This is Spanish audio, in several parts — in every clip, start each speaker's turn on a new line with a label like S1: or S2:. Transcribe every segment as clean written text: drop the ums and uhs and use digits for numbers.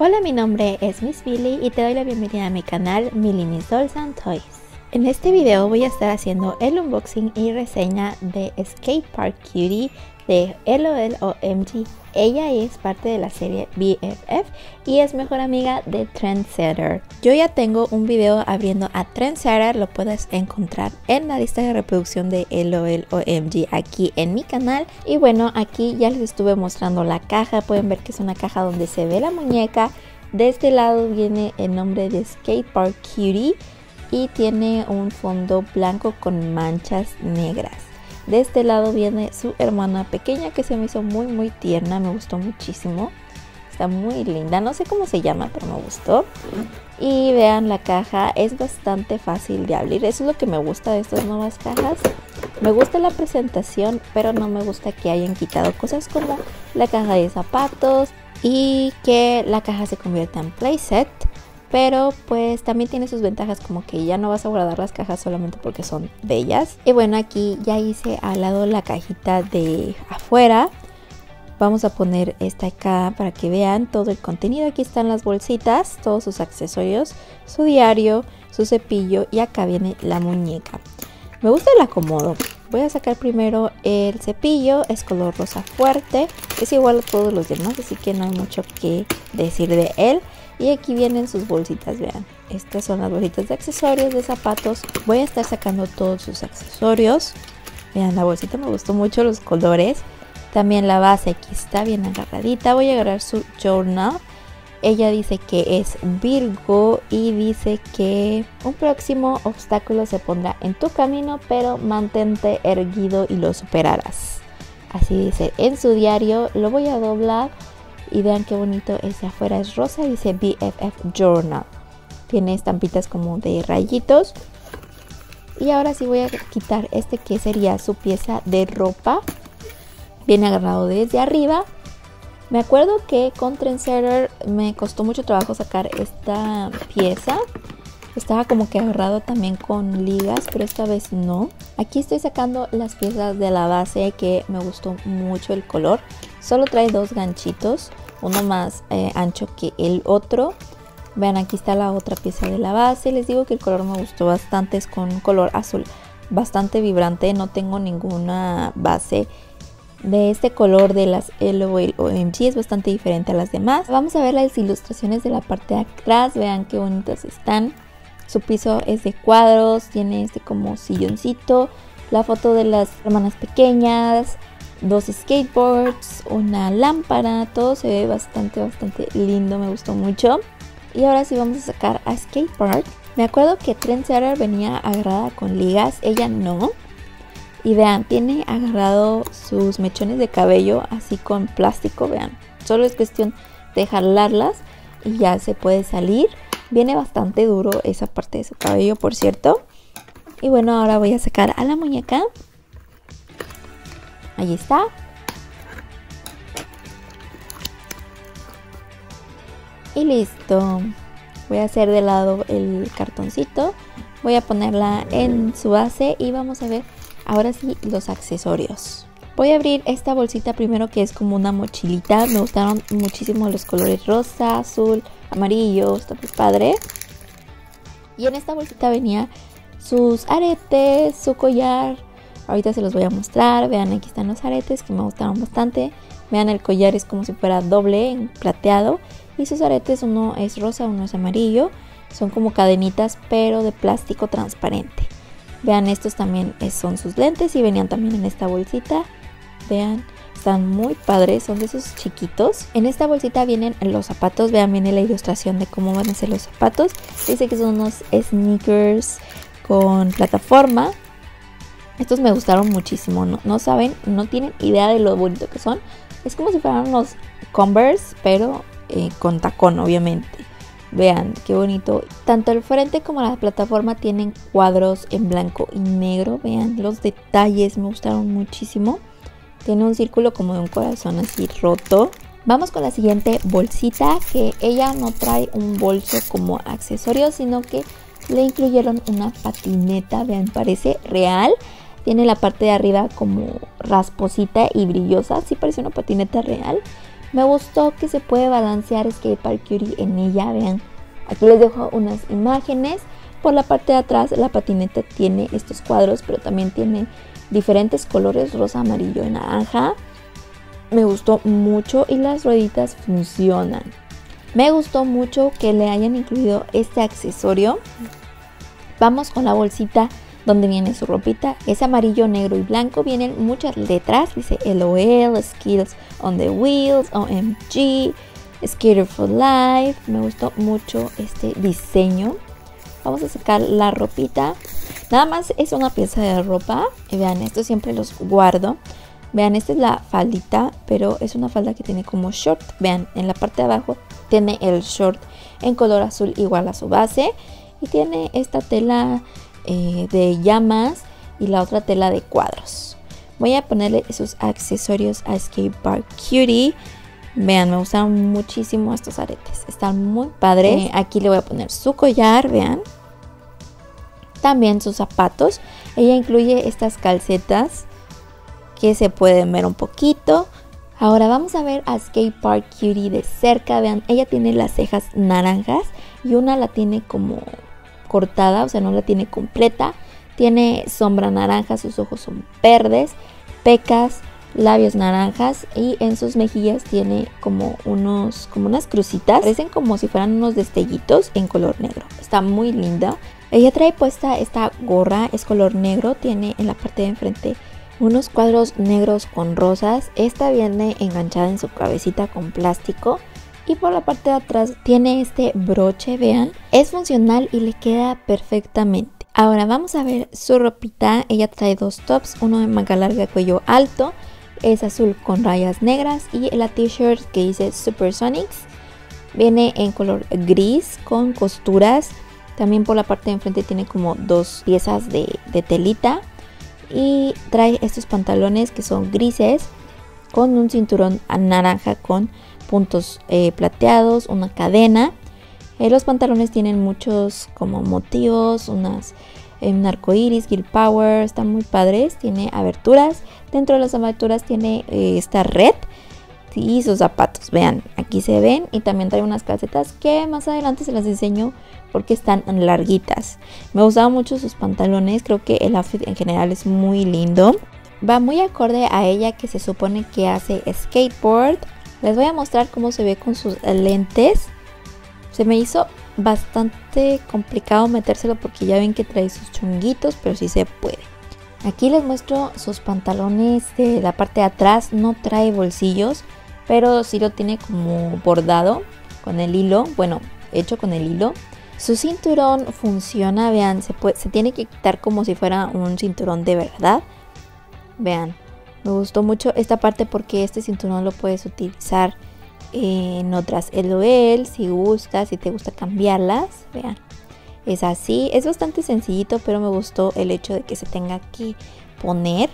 S1: Hola, mi nombre es Miss Billy y te doy la bienvenida a mi canal Millie Miss Dolls and Toys. En este video voy a estar haciendo el unboxing y reseña de Skate Park Cutie de LOL OMG. Ella es parte de la serie BFF y es mejor amiga de Trendsetter. Yo ya tengo un video abriendo a Trendsetter, lo puedes encontrar en la lista de reproducción de LOL OMG aquí en mi canal. Y bueno, aquí ya les estuve mostrando la caja, pueden ver que es una caja donde se ve la muñeca. De este lado viene el nombre de Skate Park Cutie y tiene un fondo blanco con manchas negras. De este lado viene su hermana pequeña que se me hizo muy tierna, me gustó muchísimo. Está muy linda, no sé cómo se llama, pero me gustó. Y vean la caja, es bastante fácil de abrir, eso es lo que me gusta de estas nuevas cajas. Me gusta la presentación, pero no me gusta que hayan quitado cosas como la caja de zapatos y que la caja se convierta en playset. Pero pues también tiene sus ventajas, como que ya no vas a guardar las cajas solamente porque son bellas. Y bueno, aquí ya hice al lado la cajita de afuera. Vamos a poner esta acá para que vean todo el contenido. Aquí están las bolsitas, todos sus accesorios, su diario, su cepillo y acá viene la muñeca. Me gusta el acomodo. Voy a sacar primero el cepillo, es color rosa fuerte, es igual a todos los demás, así que no hay mucho que decir de él. Y aquí vienen sus bolsitas, vean. Estas son las bolsitas de accesorios, de zapatos. Voy a estar sacando todos sus accesorios. Vean, la bolsita me gustó mucho los colores. También la base aquí está bien agarradita. Voy a agarrar su journal. Ella dice que es Virgo y dice que un próximo obstáculo se pondrá en tu camino, pero mantente erguido y lo superarás. Así dice en su diario. Lo voy a doblar. Y vean qué bonito, ese afuera es rosa, dice BFF Journal. Tiene estampitas como de rayitos. Y ahora sí voy a quitar este que sería su pieza de ropa. Viene agarrado desde arriba. Me acuerdo que con Trendsetter me costó mucho trabajo sacar esta pieza. Estaba como que agarrado también con ligas, pero esta vez no. Aquí estoy sacando las piezas de la base que me gustó mucho el color. Solo trae dos ganchitos, uno más ancho que el otro. Vean, aquí está la otra pieza de la base. Les digo que el color me gustó bastante, es con color azul bastante vibrante. No tengo ninguna base de este color de las LOL OMG, es bastante diferente a las demás. Vamos a ver las ilustraciones de la parte de atrás, vean qué bonitas están. Su piso es de cuadros, tiene este como silloncito, la foto de las hermanas pequeñas, dos skateboards, una lámpara, todo se ve bastante lindo, me gustó mucho. Y ahora sí vamos a sacar a Skate Park. Me acuerdo que Trendsetter venía agarrada con ligas, ella no. Y vean, tiene agarrado sus mechones de cabello así con plástico, vean. Solo es cuestión de jalarlas y ya se puede salir. Viene bastante duro esa parte de su cabello, por cierto. Y bueno, ahora voy a sacar a la muñeca. Ahí está. Y listo. Voy a hacer de lado el cartoncito. Voy a ponerla en su base y vamos a ver ahora sí los accesorios. Voy a abrir esta bolsita primero, que es como una mochilita. Me gustaron muchísimo los colores rosa, azul, amarillo, está muy padre. Y en esta bolsita venía sus aretes, su collar. Ahorita se los voy a mostrar. Vean, aquí están los aretes que me gustaron bastante. Vean, el collar es como si fuera doble, en plateado. Y sus aretes, uno es rosa, uno es amarillo. Son como cadenitas, pero de plástico transparente. Vean, estos también son sus lentes y venían también en esta bolsita. Vean, están muy padres, son de esos chiquitos. En esta bolsita vienen los zapatos. Vean, viene la ilustración de cómo van a ser los zapatos. Dice que son unos sneakers con plataforma. Estos me gustaron muchísimo, no saben, no tienen idea de lo bonito que son. Es como si fueran unos Converse, pero con tacón, obviamente. Vean, qué bonito. Tanto el frente como la plataforma tienen cuadros en blanco y negro. Vean, los detalles me gustaron muchísimo. Tiene un círculo como de un corazón así roto. Vamos con la siguiente bolsita, que ella no trae un bolso como accesorio, sino que le incluyeron una patineta. Vean, parece real. Tiene la parte de arriba como rasposita y brillosa. Sí parece una patineta real. Me gustó que se puede balancear Skate Park Cutie en ella, vean. Aquí les dejo unas imágenes. Por la parte de atrás la patineta tiene estos cuadros, pero también tiene diferentes colores, rosa, amarillo y naranja. Me gustó mucho y las rueditas funcionan. Me gustó mucho que le hayan incluido este accesorio. Vamos con la bolsita donde viene su ropita. Es amarillo, negro y blanco. Vienen muchas letras. Dice LOL, Skills on the Wheels, OMG, Skater for Life. Me gustó mucho este diseño. Vamos a sacar la ropita. Nada más es una pieza de ropa. Y vean, esto siempre los guardo. Vean, esta es la faldita, pero es una falda que tiene como short. Vean, en la parte de abajo tiene el short en color azul igual a su base. Y tiene esta tela de llamas y la otra tela de cuadros. Voy a ponerle esos accesorios a Skate Park Cutie. Vean, me gustaron muchísimo estos aretes. Están muy padres. Aquí le voy a poner su collar, vean. También sus zapatos. Ella incluye estas calcetas que se pueden ver un poquito. Ahora vamos a ver a Skate Park Cutie de cerca. Vean, ella tiene las cejas naranjas y una la tiene como cortada, o sea, no la tiene completa. Tiene sombra naranja, sus ojos son verdes, pecas, labios naranjas y en sus mejillas tiene como unas crucitas. Parecen como si fueran unos destellitos en color negro. Está muy linda. Ella trae puesta esta gorra, es color negro, tiene en la parte de enfrente unos cuadros negros con rosas. Esta viene enganchada en su cabecita con plástico. Y por la parte de atrás tiene este broche, vean. Es funcional y le queda perfectamente. Ahora vamos a ver su ropita. Ella trae dos tops, uno de manga larga cuello alto. Es azul con rayas negras. Y la t-shirt que dice Supersonics viene en color gris con costuras. También por la parte de enfrente tiene como dos piezas de telita. Y trae estos pantalones que son grises con un cinturón naranja con puntos plateados, una cadena. Los pantalones tienen muchos como motivos, un arco iris, Girl Power, están muy padres. Tiene aberturas, dentro de las aberturas tiene esta red y sus zapatos, vean, aquí se ven. Y también trae unas calcetas que más adelante se las enseño porque están larguitas. Me gustaban mucho sus pantalones, creo que el outfit en general es muy lindo. Va muy acorde a ella que se supone que hace skateboard. Les voy a mostrar cómo se ve con sus lentes. Se me hizo bastante complicado metérselo porque ya ven que trae sus chonguitos, pero sí se puede. Aquí les muestro sus pantalones de la parte de atrás. No trae bolsillos, pero sí lo tiene como bordado con el hilo. Bueno, hecho con el hilo. Su cinturón funciona, vean, se tiene que quitar como si fuera un cinturón de verdad. Vean. Me gustó mucho esta parte porque este cinturón lo puedes utilizar en otras LOL si gustas, si te gusta cambiarlas. Vean, es así, es bastante sencillito, pero me gustó el hecho de que se tenga que poner.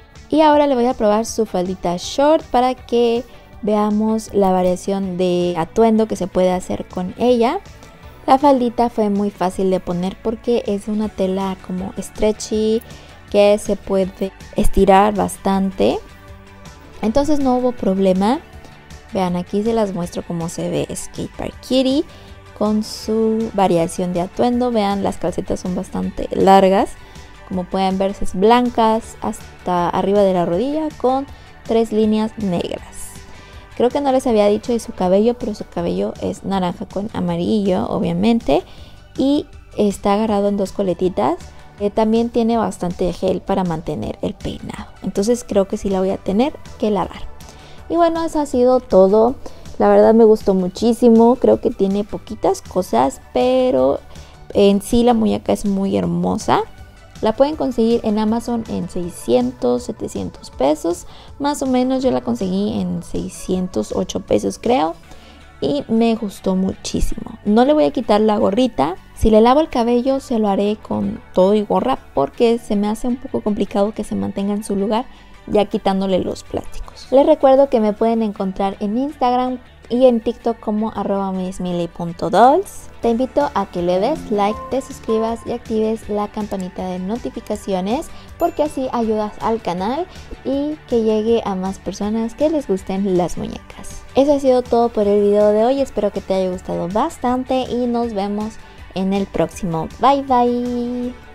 S1: Y ahora le voy a probar su faldita short para que veamos la variación de atuendo que se puede hacer con ella. La faldita fue muy fácil de poner porque es una tela como stretchy que se puede estirar bastante, entonces no hubo problema. Vean, aquí se las muestro cómo se ve Skate Park Cutie con su variación de atuendo. Vean, las calcetas son bastante largas, como pueden ver, es blancas hasta arriba de la rodilla con 3 líneas negras. Creo que no les había dicho de su cabello, pero su cabello es naranja con amarillo, obviamente, y está agarrado en 2 coletitas. También tiene bastante gel para mantener el peinado. Entonces creo que sí la voy a tener que lavar. Y bueno, eso ha sido todo. La verdad me gustó muchísimo. Creo que tiene poquitas cosas, pero en sí la muñeca es muy hermosa. La pueden conseguir en Amazon en 600, 700 pesos. Más o menos yo la conseguí en 608 pesos creo. Y me gustó muchísimo. No le voy a quitar la gorrita. Si le lavo el cabello se lo haré con todo y gorra porque se me hace un poco complicado que se mantenga en su lugar ya quitándole los plásticos. Les recuerdo que me pueden encontrar en Instagram y en TikTok como @missmili.dolls. Te invito a que le des like, te suscribas y actives la campanita de notificaciones porque así ayudas al canal y que llegue a más personas que les gusten las muñecas. Eso ha sido todo por el video de hoy, espero que te haya gustado bastante y nos vemos en el próximo. Bye bye.